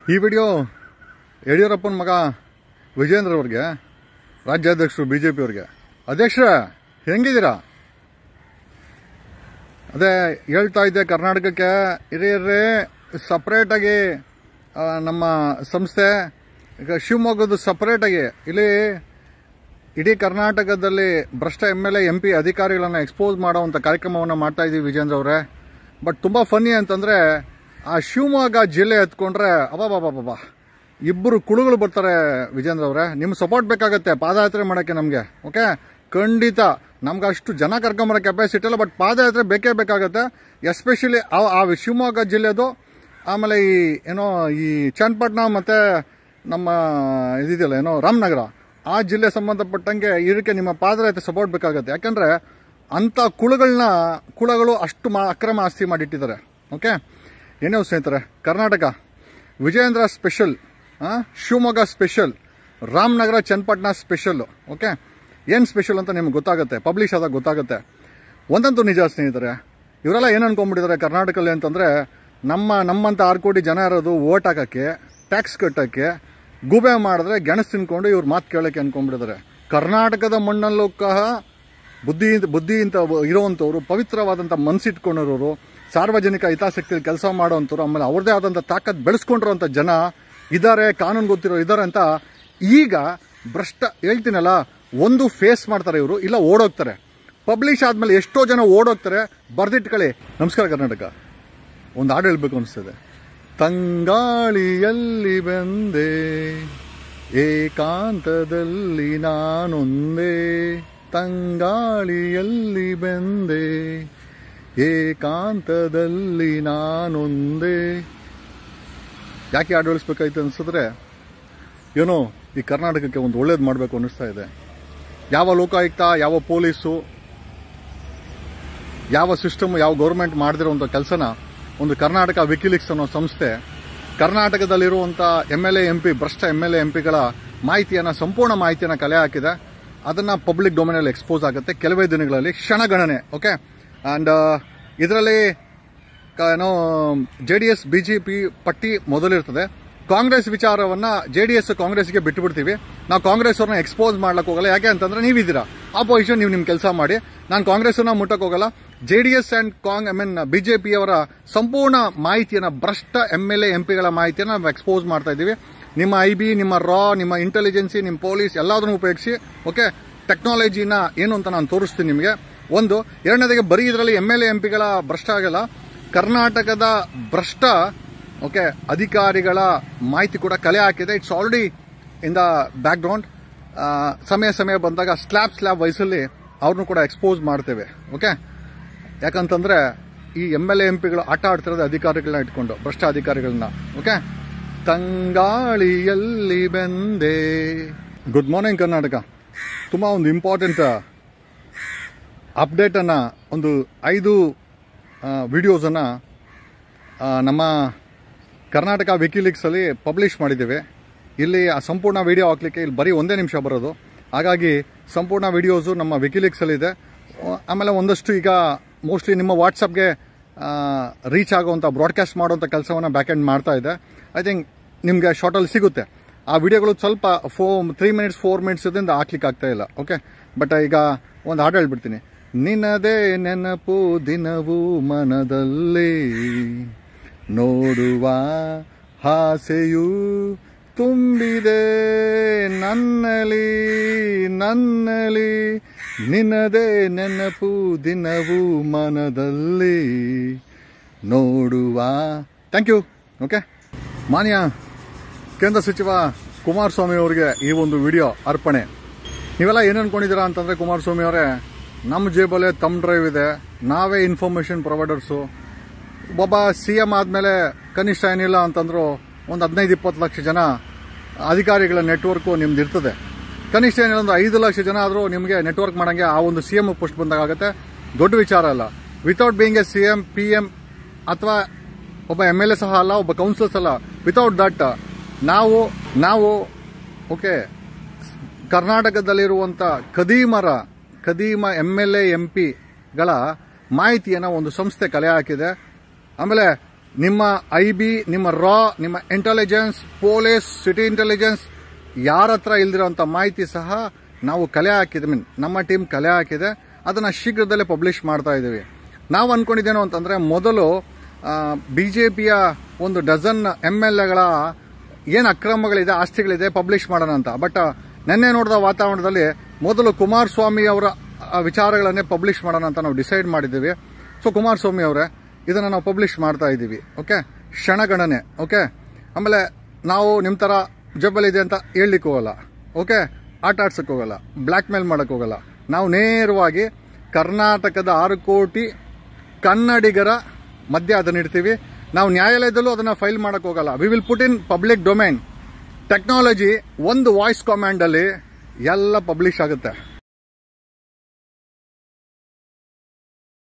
ಈ ವಿಡಿಯೋ ಯಡಿಯೂರಪ್ಪನ ಮಗ ವಿಜೇಂದ್ರ ಅವ್ರಿಗೆ, ರಾಜ್ಯಾಧ್ಯಕ್ಷರು ಬಿಜೆಪಿ ಅವ್ರಿಗೆ. ಅಧ್ಯಕ್ಷರೇ, ಹೆಂಗಿದ್ದೀರಾ? ಅದೇ ಹೇಳ್ತಾ ಇದ್ದೆ, ಕರ್ನಾಟಕಕ್ಕೆ ಹಿರಿಯರೇ ಸಪ್ರೇಟಾಗಿ ನಮ್ಮ ಸಂಸ್ಥೆ ಈಗ ಶಿವಮೊಗ್ಗದ ಸಪ್ರೇಟಾಗಿ ಇಲ್ಲಿ ಇಡೀ ಕರ್ನಾಟಕದಲ್ಲಿ ಭ್ರಷ್ಟ MLA MP ಅಧಿಕಾರಿಗಳನ್ನು ಎಕ್ಸ್ಪೋಸ್ ಮಾಡೋವಂಥ ಕಾರ್ಯಕ್ರಮವನ್ನು ಮಾಡ್ತಾ ಇದ್ದೀವಿ ವಿಜೇಂದ್ರ ಅವರೇ. ಬಟ್ ತುಂಬ ಫನ್ನಿ ಅಂತಂದರೆ, ಆ ಶಿವಮೊಗ್ಗ ಜಿಲ್ಲೆ ಎತ್ಕೊಂಡ್ರೆ ಅಬ್ಬಾಬಾಬಾಬಾ ಇಬ್ಬರು ಕುಳುಗಳು ಬರ್ತಾರೆ ವಿಜೇಂದ್ರ ಅವರೇ. ನಿಮ್ಮ ಸಪೋರ್ಟ್ ಬೇಕಾಗತ್ತೆ ಪಾದಯಾತ್ರೆ ಮಾಡೋಕ್ಕೆ ನಮಗೆ. ಓಕೆ, ಖಂಡಿತ ನಮ್ಗೆ ಅಷ್ಟು ಜನ ಕರ್ಕೊಂಬರೋ ಕೆಪಾಸಿಟಿ ಇಲ್ಲ, ಬಟ್ ಪಾದಯಾತ್ರೆ ಬೇಕೇ ಬೇಕಾಗತ್ತೆ. ಎಸ್ಪೆಷಲಿ ಆ ಶಿವಮೊಗ್ಗ ಜಿಲ್ಲೆದು, ಆಮೇಲೆ ಈ ಚನ್ನಪಟ್ಟಣ ಮತ್ತು ನಮ್ಮ ಇದಿದೆಯಲ್ಲ ರಾಮನಗರ, ಆ ಜಿಲ್ಲೆ ಸಂಬಂಧಪಟ್ಟಂಗೆ ಇದಕ್ಕೆ ನಿಮ್ಮ ಪಾದಯಾತ್ರೆ ಸಪೋರ್ಟ್ ಬೇಕಾಗತ್ತೆ. ಯಾಕಂದರೆ ಅಂಥ ಕುಳಗಳು ಅಷ್ಟು ಅಕ್ರಮ ಆಸ್ತಿ ಮಾಡಿಟ್ಟಿದ್ದಾರೆ. ಓಕೆ, ಏನೇ ಸ್ನೇಹಿತರೆ, Karnataka Vijendra special, Shivamogga special, Ramanagara Channapatna special. Okay, ಏನು ಸ್ಪೆಷಲ್ ಅಂತ ನಿಮ್ಗೆ ಗೊತ್ತಾಗುತ್ತೆ, ಪಬ್ಲಿಷ್ ಆದಾಗ ಗೊತ್ತಾಗುತ್ತೆ. ಒಂದಂತೂ ನಿಜ ಸ್ನೇಹಿತರೆ, ಇವರೆಲ್ಲ ಏನು ಅನ್ಕೊಂಡ್ಬಿಟ್ಟಿದ್ದಾರೆ ಕರ್ನಾಟಕದಲ್ಲಿ ಅಂತಂದರೆ, ನಮ್ಮಂಥ 6 ಕೋಟಿ ಜನ ಇರೋದು ಓಟ್ ಹಾಕೋಕ್ಕೆ, ಟ್ಯಾಕ್ಸ್ ಕಟ್ಟೋಕ್ಕೆ, ಗೂಬೆ ಮಾಡಿದ್ರೆ ಗೆಣಸು ತಿನ್ಕೊಂಡು ಇವ್ರು ಮಾತು ಕೇಳೋಕ್ಕೆ ಅನ್ಕೊಂಡ್ಬಿಟ್ಟಿದ್ದಾರೆ. ಕರ್ನಾಟಕದ ಮಣ್ಣಲ್ಲೂ ಸಹ ಬುದ್ಧಿ ಅಂತ ಇರೋವಂಥವ್ರು, ಪವಿತ್ರವಾದಂಥ ಮನಸ್ಸಿಟ್ಕೊಂಡಿರೋರು, ಸಾರ್ವಜನಿಕ ಹಿತಾಸಕ್ತಿಯಲ್ಲಿ ಕೆಲಸ ಮಾಡೋವಂಥವ್ರು, ಆಮೇಲೆ ಅವ್ರದ್ದೇ ಆದಂಥ ತಾಕತ್ ಬೆಳೆಸ್ಕೊಂಡಿರೋಂಥ ಜನ ಇದ್ದಾರೆ, ಕಾನೂನು ಗೊತ್ತಿರೋ ಇದ್ದಾರೆ ಅಂತ ಈಗ ಭ್ರಷ್ಟ ಹೇಳ್ತೀನಲ್ಲ, ಒಂದು ಫೇಸ್ ಮಾಡ್ತಾರೆ ಇವರು, ಇಲ್ಲ ಓಡೋಗ್ತಾರೆ. ಪಬ್ಲಿಷ್ ಆದಮೇಲೆ ಎಷ್ಟೋ ಜನ ಓಡೋಗ್ತಾರೆ. ಬರ್ದಿಟ್ಕೊಳ್ಳಿ. ನಮಸ್ಕಾರ ಕರ್ನಾಟಕ. ಒಂದು ಹಾಡು ಹೇಳ್ಬೇಕು ಅನಿಸ್ತದೆ. ತಂಗಾಳಿಯಲ್ಲಿ ಬಂದೆ, ಏಕಾಂತದಲ್ಲಿ ನಾನೊಂದೇ, ತಂಗಾಳಿಯಲ್ಲಿ ಬಂದೆ, ಏಕಾಂತದಲ್ಲಿ ನಾನೊಂದೇ. ಯಾಕೆ ಹಾಡು ಹೇಳಿಸ್ಬೇಕಾಯ್ತು ಅನ್ಸಿದ್ರೆ, ಏನೋ ಈ ಕರ್ನಾಟಕಕ್ಕೆ ಒಂದು ಒಳ್ಳೇದು ಮಾಡಬೇಕು ಅನ್ನಿಸ್ತಾ ಇದೆ. ಯಾವ ಲೋಕಾಯುಕ್ತ, ಯಾವ ಪೊಲೀಸು, ಯಾವ ಸಿಸ್ಟಮ್, ಯಾವ ಗೌರ್ಮೆಂಟ್ ಮಾಡದಿರುವಂಥ ಕೆಲಸನ ಒಂದು ಕರ್ನಾಟಕ ವಿಕಿಲೀಕ್ಸ್ ಅನ್ನೋ ಸಂಸ್ಥೆ ಕರ್ನಾಟಕದಲ್ಲಿರುವಂಥ MLA MP, ಭ್ರಷ್ಟ MLA MPಗಳ ಮಾಹಿತಿಯನ್ನು, ಸಂಪೂರ್ಣ ಮಾಹಿತಿಯನ್ನು ಕಲೆ ಹಾಕಿದೆ. ಅದನ್ನು ಪಬ್ಲಿಕ್ ಡೊಮೇನಲ್ಲಿ ಎಕ್ಸ್ಪೋಸ್ ಆಗುತ್ತೆ ಕೆಲವೇ ದಿನಗಳಲ್ಲಿ, ಕ್ಷಣಗಣನೆ. ಓಕೆ, ಆ್ಯಂಡ್ ಇದರಲ್ಲಿ JDS BJP ಪಟ್ಟಿ ಮೊದಲಿರ್ತದೆ. ಕಾಂಗ್ರೆಸ್ ವಿಚಾರವನ್ನು JDS ಕಾಂಗ್ರೆಸ್ಗೆ ಬಿಟ್ಟು ಬಿಡ್ತೀವಿ. ನಾವು ಕಾಂಗ್ರೆಸ್ ಅವ್ರನ್ನ ಎಕ್ಸ್ಪೋಸ್ ಮಾಡ್ಲಿಕ್ಕೆ ಹೋಗಲ್ಲ. ಯಾಕೆ ಅಂತಂದ್ರೆ ನೀವಿದ್ದೀರಾ ಆಪೋಸಿಷನ್, ನೀವು ನಿಮ್ಮ ಕೆಲಸ ಮಾಡಿ. ನಾನು ಕಾಂಗ್ರೆಸ್ನ ಮುಟ್ಟಕ್ಕೆ ಹೋಗಲ್ಲ. JDS ಆ್ಯಂಡ್ BJP ಅವರ ಸಂಪೂರ್ಣ ಮಾಹಿತಿಯನ್ನು, ಭ್ರಷ್ಟ MLA MPಗಳ ಮಾಹಿತಿಯನ್ನು ನಾವು ಎಕ್ಸ್ಪೋಸ್ ಮಾಡ್ತಾ ಇದ್ದೀವಿ. ನಿಮ್ಮ IB, ನಿಮ್ಮ ರಾ, ನಿಮ್ಮ ಇಂಟೆಲಿಜೆನ್ಸಿ, ನಿಮ್ಮ ಪೊಲೀಸ್ ಎಲ್ಲದನ್ನು ಉಪಯೋಗಿಸಿ. ಓಕೆ, ಟೆಕ್ನಾಲಜಿನ ಏನು ಅಂತ ನಾನು ತೋರಿಸ್ತೀನಿ ನಿಮಗೆ. ಒಂದು, ಎರಡನೇದಾಗಿ ಬರೀ ಇದರಲ್ಲಿ MLA MPಗಳ ಭ್ರಷ್ಟ ಆಗಲ್ಲ, ಕರ್ನಾಟಕದ ಭ್ರಷ್ಟ ಅಧಿಕಾರಿಗಳ ಮಾಹಿತಿ ಕೂಡ ಕಲೆ ಹಾಕಿದೆ. It's already in the background. ಸಮಯ ಬಂದಾಗ ಸ್ಲ್ಯಾಬ್ ವಯಸ್ಸಲ್ಲಿ ಅವ್ರನ್ನೂ ಕೂಡ ಎಕ್ಸ್ಪೋಸ್ ಮಾಡ್ತೇವೆ. ಓಕೆ, ಯಾಕಂತಂದ್ರೆ ಈ MLA MPಗಳು ಆಟ ಆಡ್ತಿರೋದು ಅಧಿಕಾರಿಗಳನ್ನ ಇಟ್ಕೊಂಡು, ಭ್ರಷ್ಟ ಅಧಿಕಾರಿಗಳನ್ನ. ಓಕೆ, ತಂಗಾಳಿಯಲ್ಲಿ ಬಂದೆ. Good morning Karnataka. ತುಂಬ ಒಂದು ಇಂಪಾರ್ಟೆಂಟ್ ಅಪ್ಡೇಟನ್ನು, ಒಂದು 5 ವಿಡಿಯೋಸನ್ನು ನಮ್ಮ ಕರ್ನಾಟಕ ವಿಕಿಲೀಕ್ಸಲ್ಲಿ ಪಬ್ಲಿಷ್ ಮಾಡಿದ್ದೇವೆ. ಇಲ್ಲಿ ಆ ಸಂಪೂರ್ಣ ವಿಡಿಯೋ ಹಾಕ್ಲಿಕ್ಕೆ ಇಲ್ಲಿ ಬರೀ 1 ನಿಮಿಷ ಬರೋದು. ಹಾಗಾಗಿ ಸಂಪೂರ್ಣ ವಿಡಿಯೋಸು ನಮ್ಮ ವಿಕಿಲೀಕ್ಸಲ್ಲಿದೆ. ಆಮೇಲೆ ಒಂದಷ್ಟು ಈಗ ಮೋಸ್ಟ್ಲಿ ನಿಮ್ಮ ವಾಟ್ಸಪ್ಗೆ ರೀಚ್ ಆಗುವಂಥ, ಬ್ರಾಡ್ಕಾಸ್ಟ್ ಮಾಡುವಂಥ ಕೆಲಸವನ್ನು ಬ್ಯಾಕ್ ಎಂಡ್ ಮಾಡ್ತಾ ಇದೆ. ಐ ಥಿಂಕ್ ನಿಮಗೆ ಶಾರ್ಟಲ್ಲಿ ಸಿಗುತ್ತೆ. ಆ ವಿಡಿಯೋಗಳು ಸ್ವಲ್ಪ 3 ಮಿನಿಟ್ಸ್ 4 ಮಿನಿಟ್ಸ್ ಇದರಿಂದ ಹಾಕ್ಲಿಕ್ಕೆ ಆಗ್ತಾ ಇಲ್ಲ. ಓಕೆ, ಬಟ್ ಈಗ ಒಂದು ಹಾಡು ಹೇಳ್ಬಿಡ್ತೀನಿ. ನಿನ್ನದೇ ನೆನಪು ದಿನವೂ ಮನದಲ್ಲಿ, ನೋಡುವ ಆಸೆಯೂ ತುಂಬಿದೆ ನನ್ನಲ್ಲಿ, ನಿನ್ನದೇ ನೆನಪು ದಿನವೂ ಮನದಲ್ಲಿ, ನೋಡುವ. Thank you. ಓಕೆ, ಮಾನ್ಯ ಕೇಂದ್ರ ಸಚಿವ ಕುಮಾರಸ್ವಾಮಿ ಅವರಿಗೆ ಈ ಒಂದು ವಿಡಿಯೋ ಅರ್ಪಣೆ. ನೀವೆಲ್ಲ ಏನು ಅನ್ಕೊಂಡಿದ್ದೀರಾ ಅಂತಂದರೆ, ಕುಮಾರಸ್ವಾಮಿ ಅವರೇ, ನಮ್ಮ ಜೇಬಲ್ಲೇ ತಮ್ಮ ಡ್ರೈವ್ ಇದೆ, ನಾವೇ ಇನ್ಫಾರ್ಮೇಷನ್ ಪ್ರೊವೈಡರ್ಸು. ಒಬ್ಬ CM ಆದಮೇಲೆ ಕನಿಷ್ಠ ಏನಿಲ್ಲ ಅಂತಂದ್ರು ಒಂದು 15-20 ಲಕ್ಷ ಜನ ಅಧಿಕಾರಿಗಳ ನೆಟ್ವರ್ಕು ನಿಮ್ದು ಇರ್ತದೆ. ಕನಿಷ್ಠ ಏನಿಲ್ಲ ಅಂದ್ರೆ 5 ಲಕ್ಷ ಜನ ಆದರೂ ನಿಮಗೆ ನೆಟ್ವರ್ಕ್ ಮಾಡೋಂಗೆ ಆ ಒಂದು CM ಪೋಸ್ಟ್ ಬಂದಾಗುತ್ತೆ. ದೊಡ್ಡ ವಿಚಾರ ಅಲ್ಲ. Without being a CM, PM ಅಥವಾ ಒಬ್ಬ MLA ಸಹ ಅಲ್ಲ, ಒಬ್ಬ ಕೌನ್ಸಿಲರ್ಸ್ ಅಲ್ಲ. ವಿತೌಟ್ ದಟ್ ನಾವು ಓಕೆ, ಕರ್ನಾಟಕದಲ್ಲಿರುವಂಥ ಖದೀಮ MLA MPಗಳ ಮಾಹಿತಿಯನ್ನು ಒಂದು ಸಂಸ್ಥೆ ಕಲೆ ಹಾಕಿದೆ. ಆಮೇಲೆ ನಿಮ್ಮ IB, ನಿಮ್ಮ ರಾ, ನಿಮ್ಮ ಇಂಟೆಲಿಜೆನ್ಸ್, ಪೊಲೀಸ್, ಸಿಟಿ ಇಂಟೆಲಿಜೆನ್ಸ್ ಯಾರ ಹತ್ರ ಇಲ್ದಿರೋಂಥ ಮಾಹಿತಿ ಸಹ ನಾವು ಕಲೆ ಹಾಕಿದ್ವಿ. ನಮ್ಮ ಟೀಮ್ ಕಲೆ ಹಾಕಿದೆ. ಅದನ್ನು ಶೀಘ್ರದಲ್ಲೇ ಪಬ್ಲಿಷ್ ಮಾಡ್ತಾ ಇದ್ದೀವಿ. ನಾವು ಅನ್ಕೊಂಡಿದ್ದೇನು ಅಂತಂದರೆ, ಮೊದಲು BJPಯ ಒಂದು ಡಜನ್ MLAಗಳ ಏನು ಅಕ್ರಮಗಳಿದೆ, ಆಸ್ತಿಗಳಿದೆ ಪಬ್ಲಿಷ್ ಮಾಡೋಣ ಅಂತ. ಬಟ್ ನೆನ್ನೆ ನೋಡಿದ ವಾತಾವರಣದಲ್ಲಿ ಮೊದಲು ಕುಮಾರಸ್ವಾಮಿ ಅವರ ವಿಚಾರಗಳನ್ನೇ ಪಬ್ಲಿಷ್ ಮಾಡೋಣ ಅಂತ ನಾವು ಡಿಸೈಡ್ ಮಾಡಿದ್ದೀವಿ. ಸೊ ಕುಮಾರಸ್ವಾಮಿ ಅವರೇ, ಇದನ್ನು ನಾವು ಪಬ್ಲಿಷ್ ಮಾಡ್ತಾ ಇದ್ದೀವಿ. ಓಕೆ, ಕ್ಷಣಗಣನೆ. ಓಕೆ, ಆಮೇಲೆ ನಾವು ನಿಮ್ಮ ಥರ ಜಬ್ಬಲಿದೆ ಅಂತ ಹೇಳಲಿಕ್ಕೆ ಹೋಗಲ್ಲ. ಓಕೆ, ಆಟ ಆಡ್ಸಕ್ಕೆ ಹೋಗಲ್ಲ, ಬ್ಲ್ಯಾಕ್ ಮೇಲ್ ಮಾಡೋಕ್ಕೆ ಹೋಗಲ್ಲ. ನಾವು ನೇರವಾಗಿ ಕರ್ನಾಟಕದ 6 ಕೋಟಿ ಕನ್ನಡಿಗರ ಮಧ್ಯೆ ಅದನ್ನ ಇಡ್ತೀವಿ. ನಾವು ನ್ಯಾಯಾಲಯದಲ್ಲೂ ಅದನ್ನು ಫೈಲ್ ಮಾಡೋಕ್ಕೆ ಹೋಗಲ್ಲ. We will put in public domain. Technology ಒಂದು ವಾಯ್ಸ್ ಕಮಾಂಡಲ್ಲಿ ಎಲ್ಲ ಪಬ್ಲಿಷ್ ಆಗುತ್ತೆ.